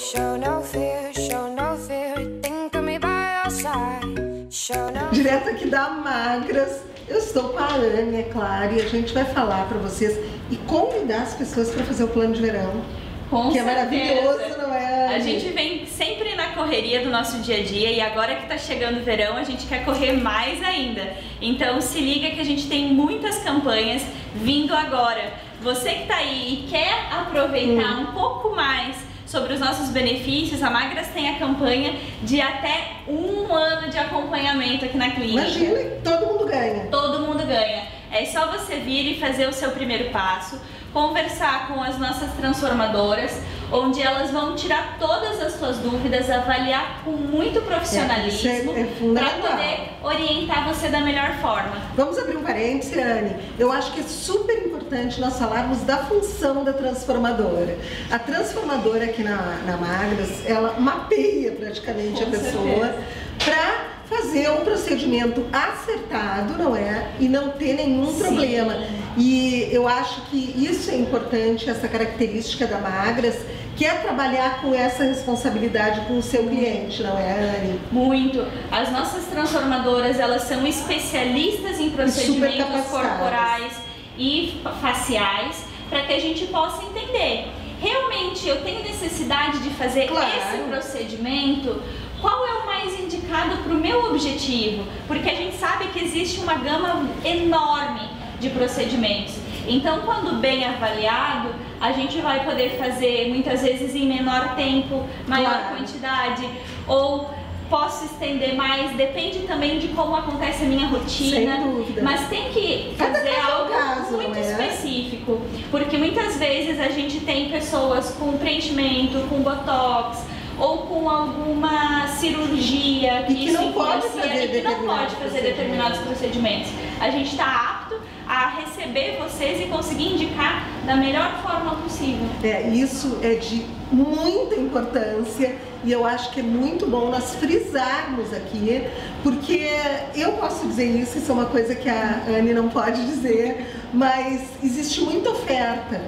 Show no fear, think of me by your side. Show no... Direto aqui da Magras, eu estou com a Anne, é claro, e a gente vai falar para vocês e convidar as pessoas para fazer o plano de verão. Com que certeza. É maravilhoso, não é? A gente vem sempre na correria do nosso dia a dia e agora que tá chegando o verão a gente quer correr mais ainda. Então se liga que a gente tem muitas campanhas vindo agora. Você que tá aí e quer aproveitar um pouco mais sobre os nossos benefícios, a Magras tem a campanha de até 1 ano de acompanhamento aqui na clínica. Imagina, todo mundo ganha. Todo mundo ganha. É só você vir e fazer o seu primeiro passo, conversar com as nossas transformadoras, onde elas vão tirar todas as suas dúvidas, avaliar com muito profissionalismo para poder orientar você da melhor forma. Vamos abrir um parênteses, Anne. Eu acho que é super importante nós falarmos da função da transformadora. A transformadora aqui na Magras, ela mapeia praticamente a pessoa para fazer um procedimento acertado, não é? E não ter nenhum problema. E eu acho que isso é importante, essa característica da Magras, que é trabalhar com essa responsabilidade com o seu cliente, não é, Anne? Muito. As nossas transformadoras, elas são especialistas em procedimentos corporais e faciais, para que a gente possa entender. Realmente, eu tenho necessidade de fazer esse procedimento? Qual é o mais indicado para o meu objetivo? Porque a gente sabe que existe uma gama enorme de procedimentos. Então, quando bem avaliado, a gente vai poder fazer muitas vezes em menor tempo, maior quantidade, ou posso estender mais, depende também de como acontece a minha rotina. Sem dúvida. Mas tem que fazer algo muito específico, porque muitas vezes a gente tem pessoas com preenchimento, com botox, ou com alguma cirurgia que não pode fazer determinados procedimentos. A gente está apto a receber vocês e conseguir indicar da melhor forma possível. Isso é de muita importância e eu acho que é muito bom nós frisarmos aqui, porque eu posso dizer isso é uma coisa que a Anne não pode dizer, mas existe muita oferta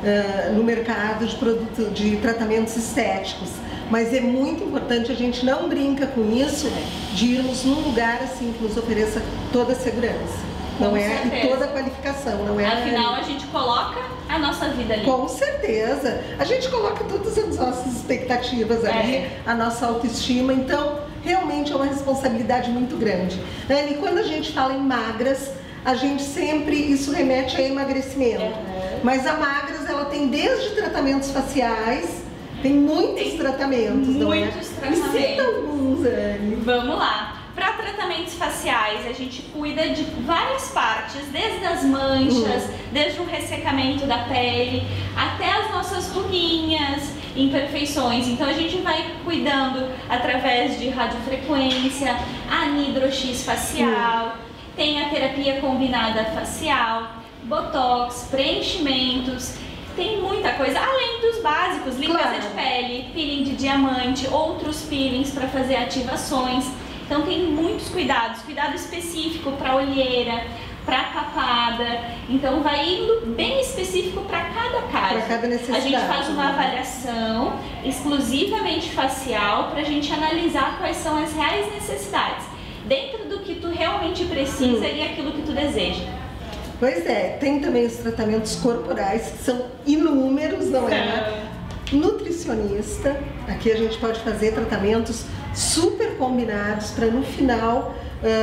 no mercado de tratamentos estéticos. Mas é muito importante, a gente não brinca com isso, de irmos num lugar assim que nos ofereça toda a segurança, não é? E toda a qualificação, não é? Afinal, a gente coloca a nossa vida ali. Com certeza. A gente coloca todas as nossas expectativas ali, a nossa autoestima, então realmente é uma responsabilidade muito grande. Anne, quando a gente fala em Magras, a gente sempre, isso remete a emagrecimento. Mas a Magras, ela tem desde tratamentos faciais, tem muitos tratamentos, não é? Muitos tratamentos. Cita alguns, Anne. Vamos lá. Para tratamentos faciais, a gente cuida de várias partes, desde as manchas, desde o ressecamento da pele, até as nossas ruguinhas, imperfeições. Então a gente vai cuidando através de radiofrequência, anidro-X facial, tem a terapia combinada facial, botox, preenchimentos. Tem muita coisa, além dos básicos, limpeza de pele, peeling de diamante, outros peelings para fazer ativações. Então tem muitos cuidados, cuidado específico para olheira, para papada. Então vai indo bem específico para cada caso. Para cada necessidade. A gente faz uma avaliação exclusivamente facial para a gente analisar quais são as reais necessidades, dentro do que tu realmente precisa e aquilo que tu deseja. Pois é, tem também os tratamentos corporais, que são inúmeros, não é? Nutricionista, aqui a gente pode fazer tratamentos super combinados para no final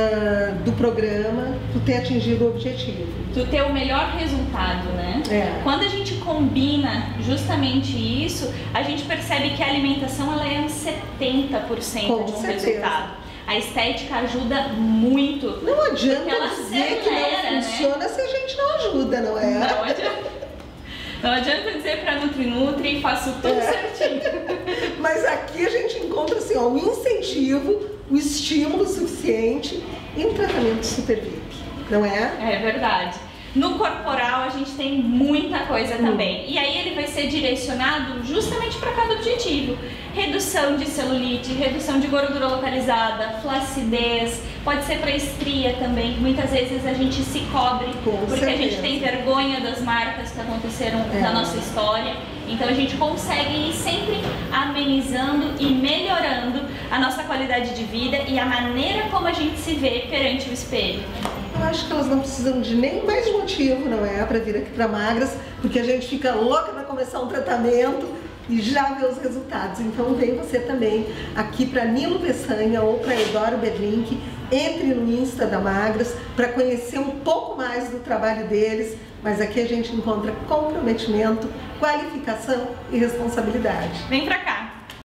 do programa tu ter atingido o objetivo. Tu ter o melhor resultado, né? Quando a gente combina justamente isso, a gente percebe que a alimentação ela é uns 70% de um resultado. A estética ajuda muito. Não adianta dizer que não funciona se a gente não ajuda, não é? Não adianta. Não adianta dizer para Nutri e faço tudo certinho. Mas aqui a gente encontra assim, ó, o incentivo, o estímulo suficiente e um tratamento super VIP, não é? É verdade. No corporal a gente tem muita coisa também. E aí ele vai ser direcionado justamente para cada objetivo. Redução de celulite, redução de gordura localizada, flacidez, pode ser para estria também. Muitas vezes a gente se cobre porque a gente tem vergonha das marcas que aconteceram na nossa história. Então a gente consegue ir sempre a amenizando e melhorando a nossa qualidade de vida e a maneira como a gente se vê perante o espelho. Eu acho que elas não precisam de nem mais motivo, não é? Para vir aqui para Magras, porque a gente fica louca para começar um tratamento e já ver os resultados. Então vem você também aqui para Nilo Peçanha ou para Eudoro Berlink, entre no Insta da Magras para conhecer um pouco mais do trabalho deles, mas aqui a gente encontra comprometimento, qualificação e responsabilidade. Vem pra cá!